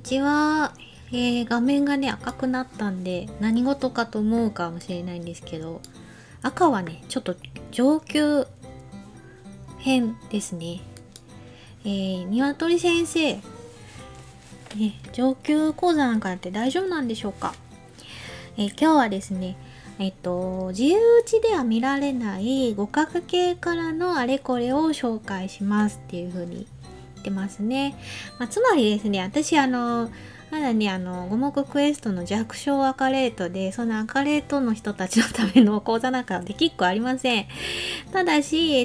ちは。画面がね赤くなったんで何事かと思うかもしれないんですけど、赤はねちょっと上級編ですね。鶏先生、ね、上級講座なんかやって大丈夫なんでしょうか。今日はですね自由打ちでは見られない五角形からのあれこれを紹介しますっていう風に言ってますね。つまりですね、私まだね五目クエストの弱小アカレートで、そのアカレートの人たちのための講座なんかできっこありません。ただし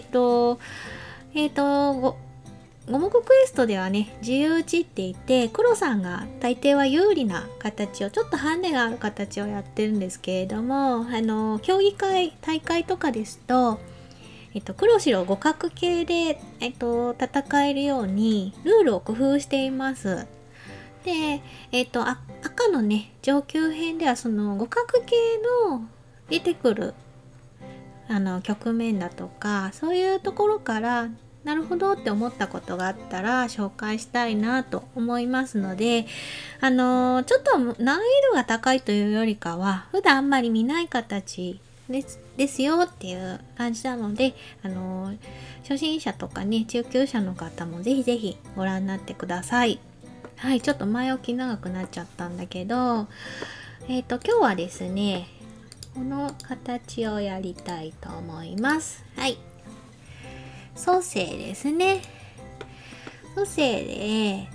五目クエストではね自由打ちって言って黒さんが大抵は有利な形を、ちょっとハンデがある形をやってるんですけれども、競技会大会とかですと黒白五角形で、戦えるようにルールを工夫しています。で、赤のね上級編ではその五角形の出てくる局面だとか、そういうところからなるほどって思ったことがあったら紹介したいなと思いますので、ちょっと難易度が高いというよりかは普段あんまり見ない形ですよっていう感じなので、初心者とかね中級者の方もぜひぜひご覧になってください。はい、ちょっと前置き長くなっちゃったんだけど、今日はですねこの形をやりたいと思います。はい、蘇生ですね。蘇生で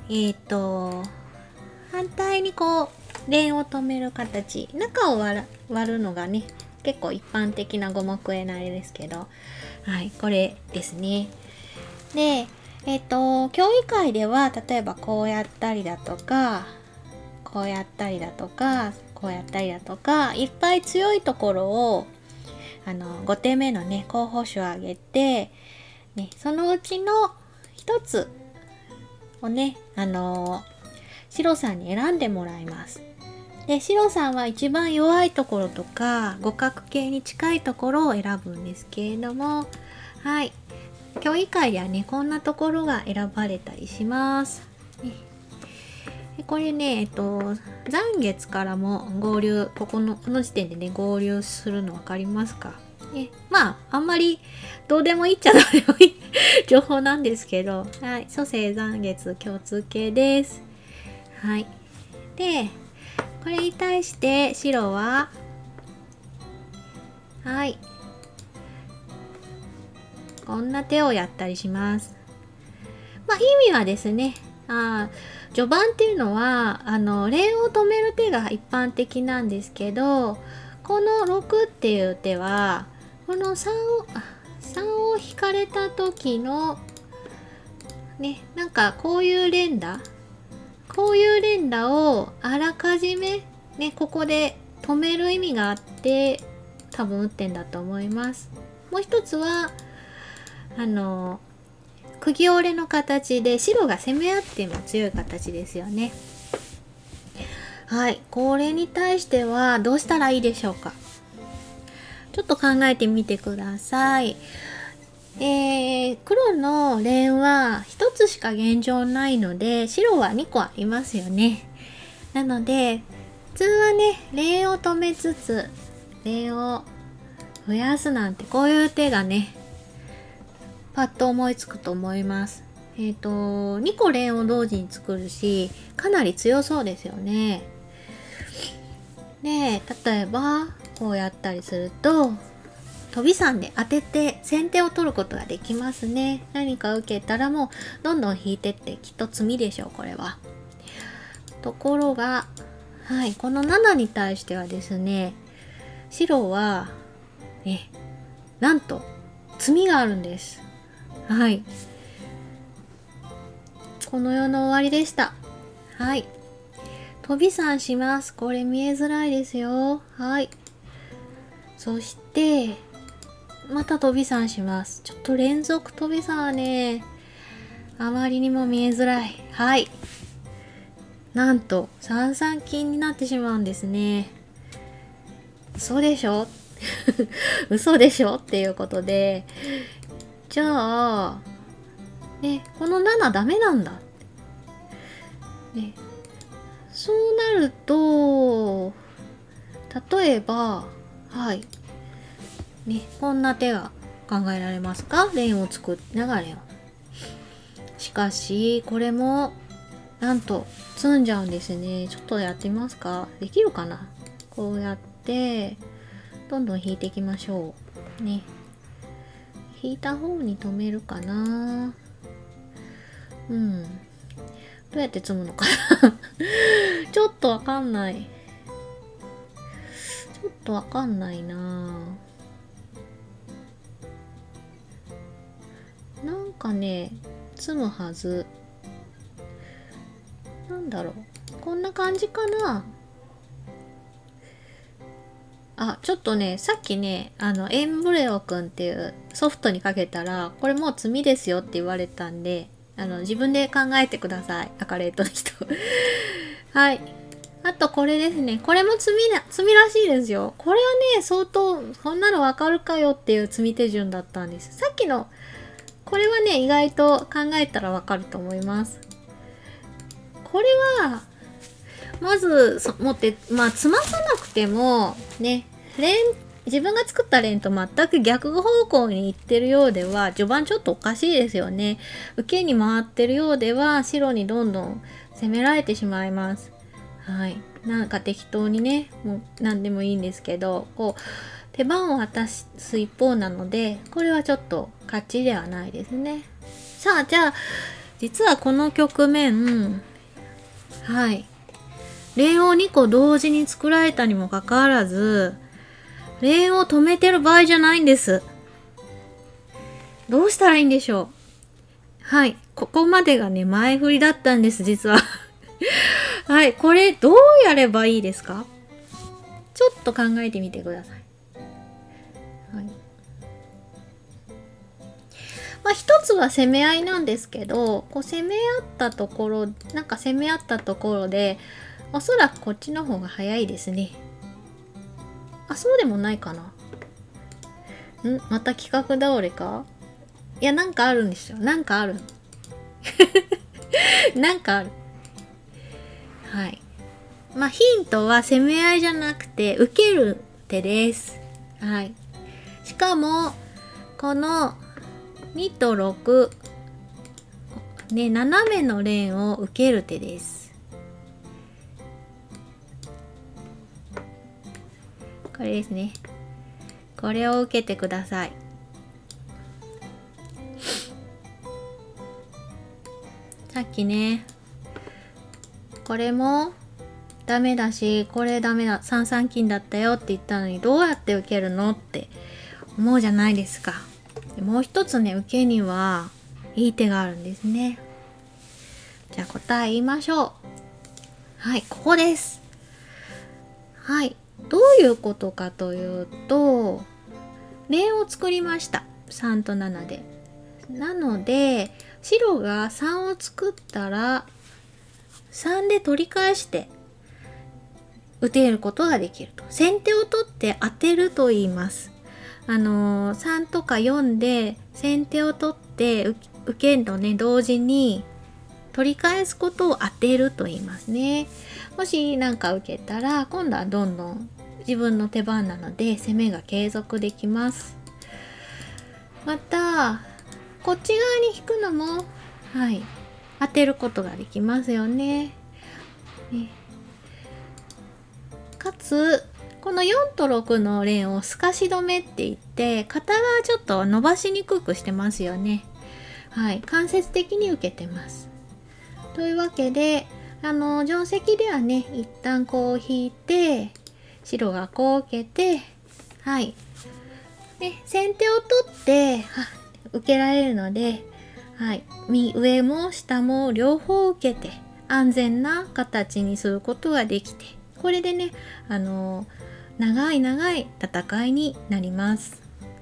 反対にこう連を止める形、中を割るのがね結構一般的な五目絵のあれですけど、はい、これですね。で競技会では例えばこうやったりだとか、こうやったりだとか、こうやったりだとか、いっぱい強いところを5手目のね候補手を挙げて、ね、そのうちの一つをねシロさんに選んでもらいます。でシロさんは一番弱いところとか五角形に近いところを選ぶんですけれども、はい、競技会ではねこんなところが選ばれたりします。でこれね残月からも合流、この時点でね合流するの分かりますか。あんまりどうでもいいっちゃどうでもいい情報なんですけど、はい、蘇生残月共通形です。はい、でこれに対して白ははいこんな手をやったりします。意味はですね、序盤っていうのは連を止める手が一般的なんですけど、この6っていう手はこの3を引かれた時のね、なんかこういう連打をあらかじめねここで止める意味があって多分打ってんだと思います。もう一つは釘折れの形で白が攻め合っても強い形ですよね。はい、これに対してはどうしたらいいでしょうか。ちょっと考えてみてください。黒の連は1つしか現状ないので、白は2個ありますよね。なので普通はね連を止めつつ連を増やすなんて、こういう手がねパッと思いつくと思います。2個連を同時に作るしかなり強そうですよね。で例えばこうやったりすると飛び3で当てて先手を取ることができますね。何か受けたらもうどんどん引いてってきっと詰みでしょう、これは。ところが、はい、この7に対してはですね白はなんと詰みがあるんです。はい、この世の終わりでした。はい、飛び3します。これ見えづらいですよ。はい、そしてまた飛び3します。ちょっと連続飛び3はねあまりにも見えづらい。はい、なんと3三金になってしまうんですね。嘘でしょ嘘でしょっていうことで、じゃあねこの7ダメなんだ、ね、 そうなると、例えば、はい。ね、こんな手が考えられますか？連を作りながら連を。しかし、これも、なんと、詰んじゃうんですね。ちょっとやってみますか？できるかな？こうやって、どんどん引いていきましょう。ね。引いた方に止めるかな。うん。どうやって積むのかなちょっとわかんない。ちょっとわかんないな。なんかね、積むはず。なんだろう。こんな感じかな。あ、ちょっとね、さっきね、エンブレオくんっていうソフトにかけたら、これもう積みですよって言われたんで、自分で考えてください。赤レートの人。はい。あとこれですね。これも積みらしいですよ。これはね、相当、こんなのわかるかよっていう積み手順だったんです。さっきの、これはね、意外と考えたらわかると思います。これは、まず持って、まあ、積まさなくても、ね、自分が作ったレーンと全く逆方向に行ってるようでは、序盤ちょっとおかしいですよね。受けに回ってるようでは、白にどんどん攻められてしまいます。はい。なんか適当にね、もう何でもいいんですけど、こう、手番を渡す一方なので、これはちょっと勝ちではないですね。さあ、じゃあ、実はこの局面、はい。レーンを2個同時に作られたにもかかわらず、レーンを止めてる場合じゃないんです。どうしたらいいんでしょう？はい。ここまでがね、前振りだったんです、実は。はい。これ、どうやればいいですか？ちょっと考えてみてください。はい。まあ、一つは攻め合いなんですけど、こう攻め合ったところ、なんか攻め合ったところで、おそらくこっちの方が早いですね。あ、そうでもないかな。また企画倒れか？いや、なんかあるんですよ。なんかある。なんかある。はい。まあ、ヒントは攻め合いじゃなくて、受ける手です。はい。しかも、この2と6、ね、斜めのレーンを受ける手です。これですね。これを受けてください。さっきね、これもダメだし、これダメだ、三々金だったよって言ったのに、どうやって受けるのって思うじゃないですか。でもう一つね、受けにはいい手があるんですね。じゃあ答え言いましょう。はい、ここです。はい、どういうことかというと、連を作りました。3と7で。なので、白が3を作ったら、3で取り返して打てることができると。先手を取って当てると言います。3とか4で先手を取って受けんとね、同時に取り返すことを当てると言いますね。もしなんか受けたら、今度はどんどん自分の手番なので攻めが継続できます。また、こっち側に引くのも、はい、当てることができますよね。かつ、この4と6のレーンを透かし止めって言って、片側ちょっと伸ばしにくくしてますよね。はい、間接的に受けてます。というわけで、定石ではね、一旦こう引いて、白がこう受けて、はい。で、先手を取って、受けられるので、はい。上も下も両方受けて、安全な形にすることができて、これでね、長い長い戦いになります。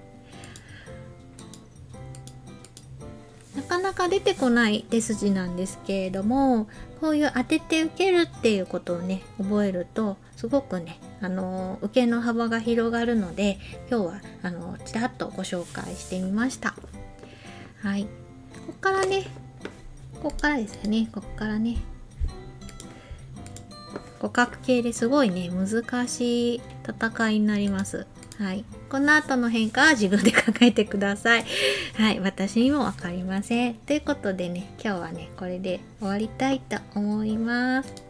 なかなか出てこない手筋なんですけれども、こういう当てて受けるっていうことをね、覚えるとすごくね、受けの幅が広がるので、今日はちらっとご紹介してみました。はい、ここからね、ここからですよね、ここからね、 互角形ですごいね難しい戦いになります。はい、この後の変化は自分で考えてください。はい、私にも分かりません。ということでね、今日はねこれで終わりたいと思います。